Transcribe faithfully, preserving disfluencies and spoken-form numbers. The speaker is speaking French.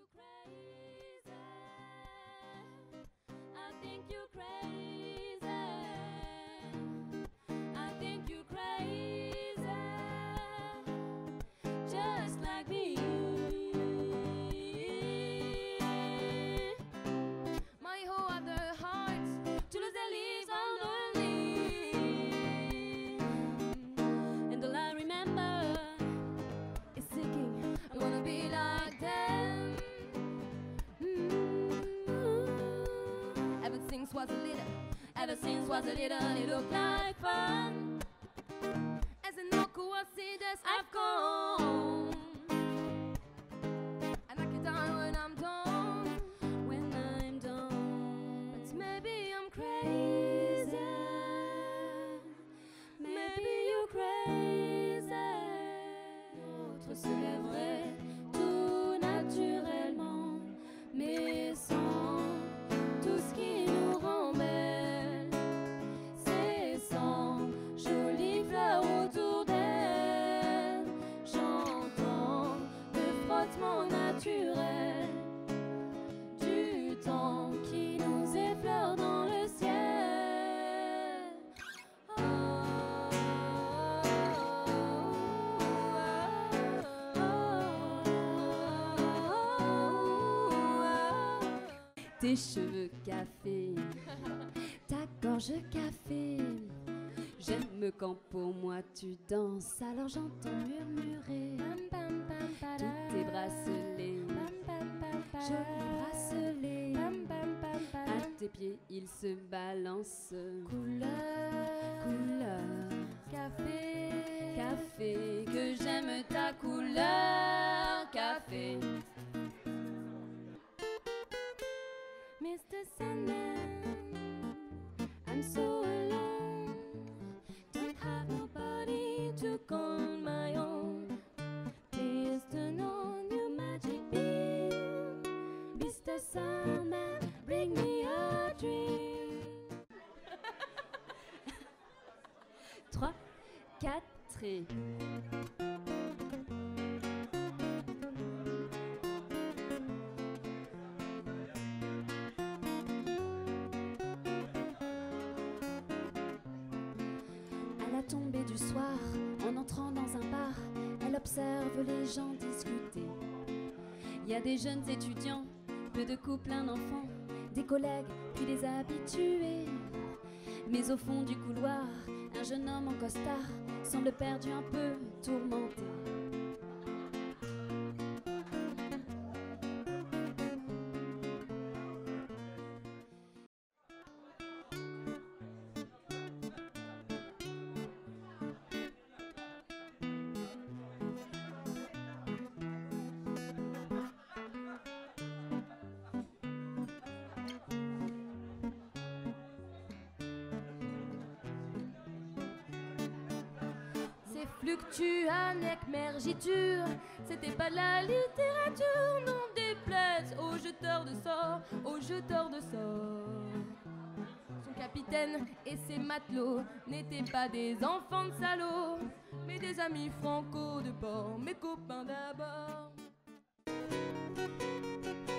you crazy. I think you crazy. I think you crazy. Just like me. My whole other heart to lose the leaves on the leaves. And all I remember is thinking I wanna be like them. Mm-hmm. Ever since was a little, ever since was a little, it looked like fun. As in no coincidence, I've gone. And I can die when I'm done, when I'm done. But maybe I'm crazy. Maybe you're crazy. L'autre se lèverait tout naturellement, mais sans tout ce qui nous rend belle. C'est sans jolies fleurs autour d'elle. J'entends le frottement naturel du temps qui nous effleure dans le ciel. Oh, tes cheveux café, ta gorge café. J'aime quand pour moi tu danses, alors j'entends murmurer tous tes bracelets, jolis bracelets. À tes pieds ils se balancent, couleur, couleur, café, café. Que j'aime ta couleur, café. Mister Sandman, I'm so alone. Don't have nobody to call my own. Please turn on your magic beam. Mister Sandman, bring me a dream. Trois, quatre et... À la tombée du soir, en entrant dans un bar, elle observe les gens discuter. Il y a des jeunes étudiants, peu de couples, un enfant, des collègues, puis des habitués. Mais au fond du couloir, un jeune homme en costard semble perdu, un peu tourmenté. C'est fluctuanec, mergiture, c'était pas de la littérature, non déplaise aux jeteurs de sorts, aux jeteurs de sorts. Son capitaine et ses matelots n'étaient pas des enfants de salauds, mais des amis franco de bord, mes copains d'abord.